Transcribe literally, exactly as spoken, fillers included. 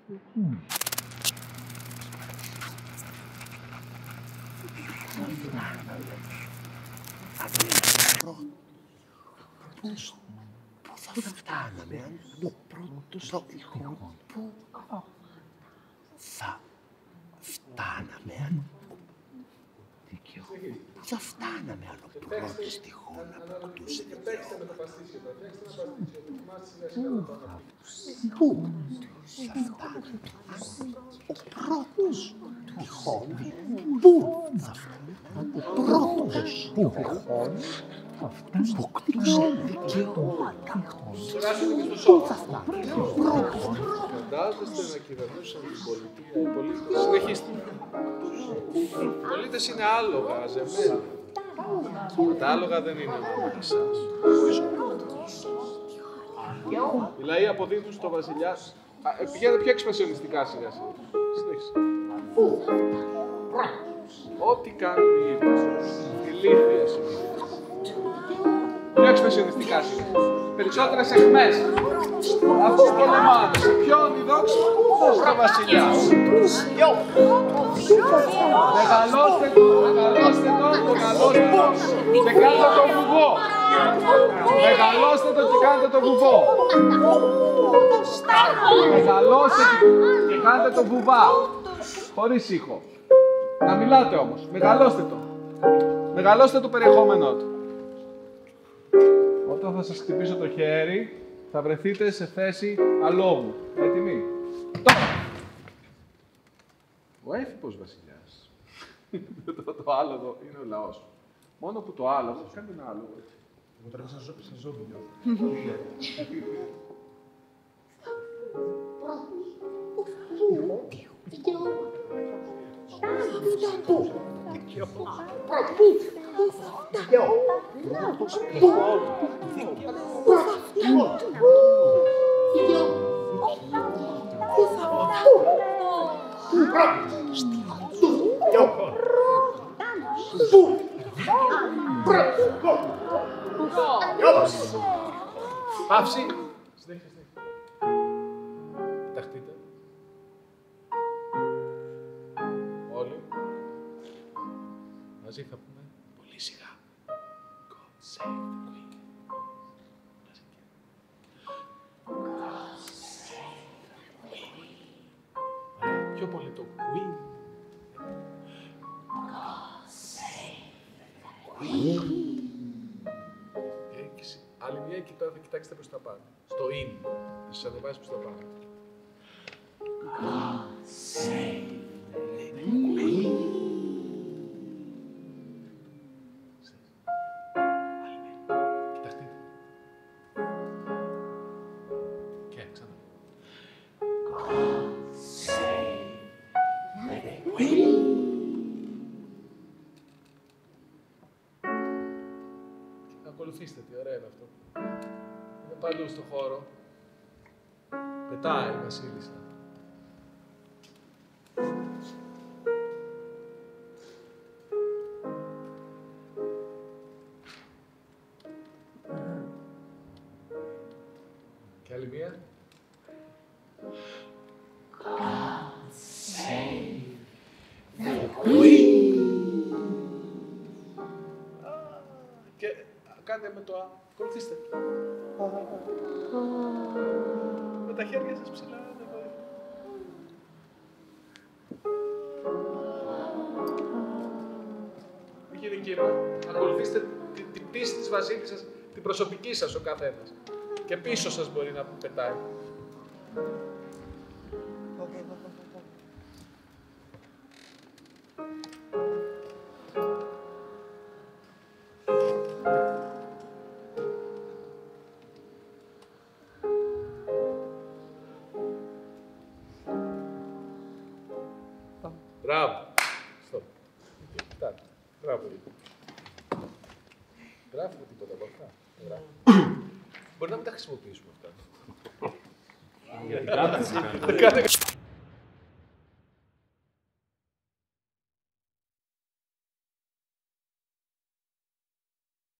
Πού θα φτάναμε αν ο πρώτος τυχόν, πού θα φτάναμε αν Πού θα φτάναμε αν ο πρώτος τυχόν αποκτούσε δικαιώματα. Πού θα φτάναμε αν ο πρώτος τυχόν, πού θα φτάναμε αν ο πρώτος τυχόν αποκτούσε δικαιώματα. Πού θα φτάναμε ο πρώτος. Φαντάζεστε να κυβερνούσαν την πολιτεία οι πολίτες. Συνεχίστε. Οι πολίτες είναι άλογα, ζεμένα. Τα άλογα δεν είναι μόνο εσάς. Οι λαοί αποδίδουν στο βασιλιά. Πηγαίνετε πιο εξπρεσιονιστικά σιγά σιγά. Συνέχισε. Ό,τι κάνουν οι ίδιες. Ηλίθιες είναι. Πιο εξπρεσιονιστικά σιγά. Περισσότερες αιχμές. Αυτούς πολεμάνε. Σε ποιον η δόξη, στο βασιλιά. Μεγαλώστε το, μεγαλώστε το, μεγαλώστε το και κάντε το βουβό. Μεγαλώστε το και κάντε το βουβό. Μεγαλώστε και κάντε το βουβά. Χωρίς ήχο. Να μιλάτε όμως. Μεγαλώστε το. Μεγαλώστε το περιεχόμενό του. Όταν θα σας χτυπήσω το χέρι, θα βρεθείτε σε θέση αλόγου. Έτοιμοι. Τώρα! Ο έφυπος βασιλιάς. το, το άλογο είναι ο λαός. Μόνο που το άλογο κάνει ένα άλογο. Εγώ τώρα σαν ζόμπι νιώθω. Παύση! Συνέχεια, συνέχεια. Κοιταχτείτε. Όλοι. Μαζί θα πούμε πολύ σιγά. God save the Queen. God save the Queen. Πιο πολύ το Queen. God save the Queen. Άλλη μια εκεί πέρα θα κοιτάξετε προς τα πάνω. Στο in. Θα σας ανεβάσει προς τα πάνω. God save the Queen. Άλλη μια. Κοιτάξτε. Και ξανά. God save the Queen. Ακολουθήστε, τι ωραίο είναι αυτό. Είναι παντού στο χώρο. Πετάει η βασίλισσα. Και άλλη μία. God save the Queen. Και κάντε με το α. Ακολουθήστε. Με τα χέρια σας ψηλά. Μην γίνει κύμα. Ακολουθήστε την, την πίστη της βασίλισσας, την προσωπική σας ο καθένας. Και πίσω σας μπορεί να πετάει. Μπράβο. Στοπ. Κοιτάξτε. Μπράβο. Γράφετε τίποτα από αυτά. Μπορεί να μην τα χρησιμοποιήσουμε αυτά. Γιατί